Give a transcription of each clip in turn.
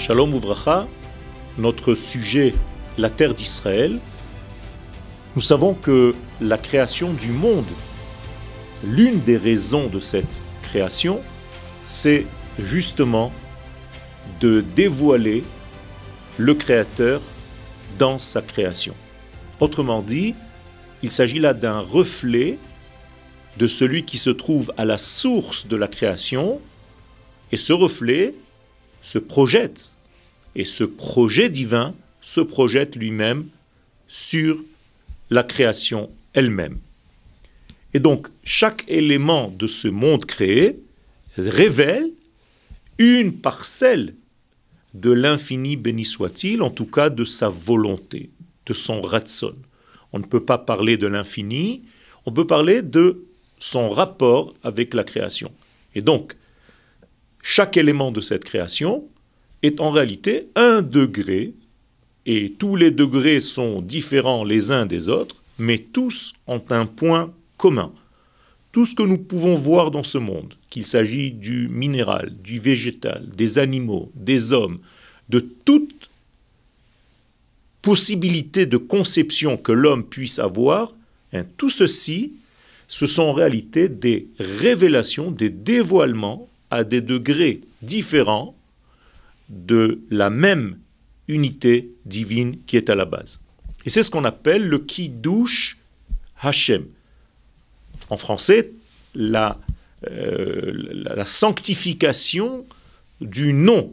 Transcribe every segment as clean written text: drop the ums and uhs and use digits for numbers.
Shalom Uvracha, notre sujet, la terre d'Israël. Nous savons que la création du monde, l'une des raisons de cette création, c'est justement de dévoiler le Créateur dans sa création. Autrement dit, il s'agit là d'un reflet de celui qui se trouve à la source de la création, et ce reflet se projette, et ce projet divin se projette lui-même sur la création elle-même. Et donc, chaque élément de ce monde créé révèle une parcelle de l'infini, béni soit-il, en tout cas de sa volonté, de son ratson. On ne peut pas parler de l'infini, on peut parler de son rapport avec la création. Et donc, chaque élément de cette création est en réalité un degré, et tous les degrés sont différents les uns des autres, mais tous ont un point commun. Tout ce que nous pouvons voir dans ce monde, qu'il s'agit du minéral, du végétal, des animaux, des hommes, de toute possibilité de conception que l'homme puisse avoir, tout ceci, ce sont en réalité des révélations, des dévoilements à des degrés différents de la même unité divine qui est à la base. Et c'est ce qu'on appelle le Kiddush Hashem. En français, la sanctification du nom.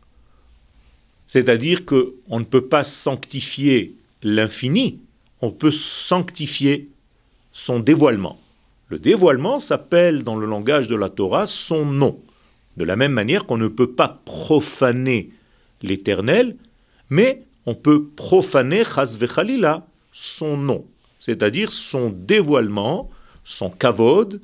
C'est-à-dire qu'on ne peut pas sanctifier l'infini, on peut sanctifier son dévoilement. Le dévoilement s'appelle dans le langage de la Torah son nom. De la même manière qu'on ne peut pas profaner l'Éternel, mais on peut profaner chas vechalila son nom, c'est-à-dire son dévoilement, son kavod,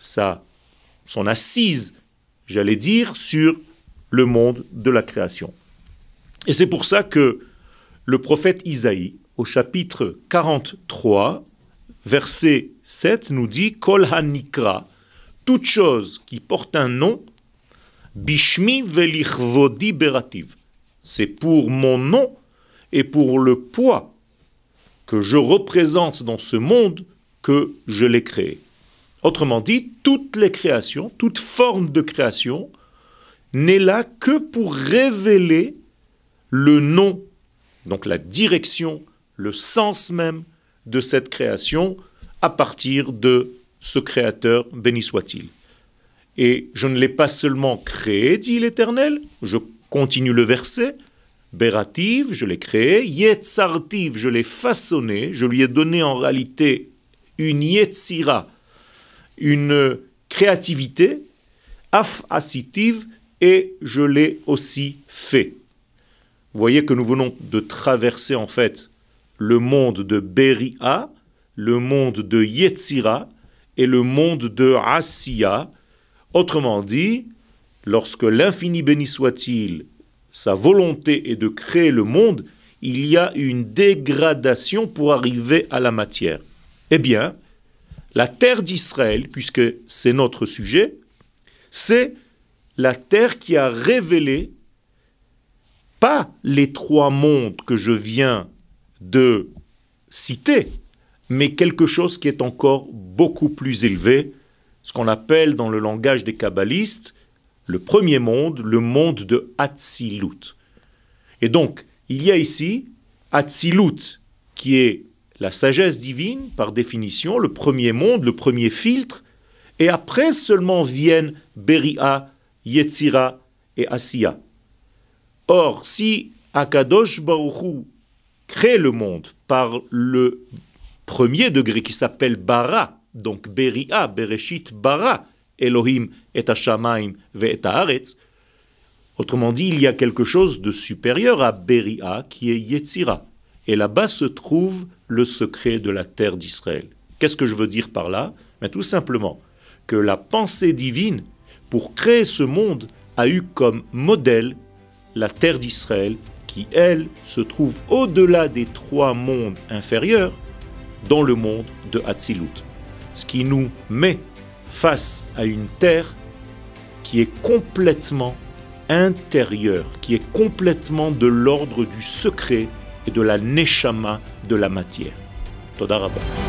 son assise, j'allais dire, sur le monde de la création. Et c'est pour ça que le prophète Isaïe, au chapitre 43, verset 7, nous dit « Kol hanikra » toute chose qui porte un nom, « Bishmi velichvodi berativ » c'est pour mon nom et pour le poids que je représente dans ce monde que je l'ai créé. Autrement dit, toutes les créations, toute forme de création n'est là que pour révéler le nom, donc la direction, le sens même de cette création à partir de ce Créateur, béni soit-il. Et je ne l'ai pas seulement créé, dit l'Éternel, je continue le verset, Berativ, je l'ai créé, Yetzartiv, je l'ai façonné, je lui ai donné en réalité une Yetzira, une créativité, Af Asitiv, et je l'ai aussi fait. Vous voyez que nous venons de traverser en fait le monde de Beria, le monde de Yetzira et le monde de Asiya. Autrement dit, lorsque l'infini béni soit-il, sa volonté est de créer le monde, il y a une dégradation pour arriver à la matière. Eh bien, la terre d'Israël, puisque c'est notre sujet, c'est la terre qui a révélé pas les trois mondes que je viens de citer, mais quelque chose qui est encore beaucoup plus élevé, ce qu'on appelle dans le langage des kabbalistes le premier monde, le monde de Hatzilut. Et donc, il y a ici Hatzilut, qui est la sagesse divine, par définition, le premier monde, le premier filtre, et après seulement viennent Beria, Yetzira et Asiya. Or, si Akadosh Baruch Hu crée le monde par le premier degré qui s'appelle Bara, donc Beria, Bereshit Bara, Elohim et Hashamayim ve haaretz. Autrement dit, il y a quelque chose de supérieur à Beria qui est Yetzira. Et là-bas se trouve le secret de la terre d'Israël. Qu'est-ce que je veux dire par là? Mais tout simplement que la pensée divine, pour créer ce monde, a eu comme modèle la terre d'Israël qui, elle, se trouve au-delà des trois mondes inférieurs dans le monde de Hatzilut. Ce qui nous met face à une terre qui est complètement intérieur qui est complètement de l'ordre du secret et de la neshama de la matière. Toda Rabba.